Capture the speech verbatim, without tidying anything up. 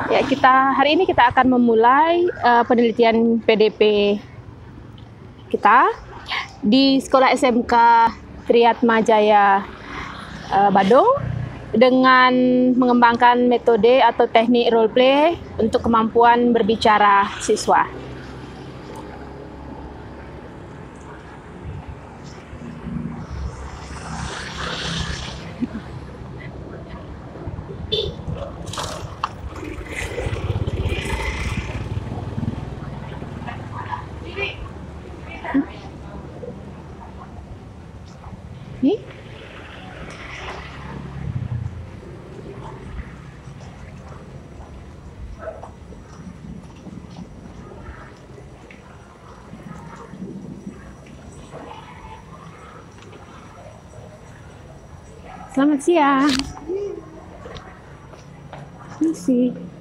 Ya, kita hari ini kita akan memulai uh, penelitian P D P kita di Sekolah S M K Triatmajaya uh, Badung dengan mengembangkan metode atau teknik role play untuk kemampuan berbicara siswa. Nih. Selamat siang. Misi.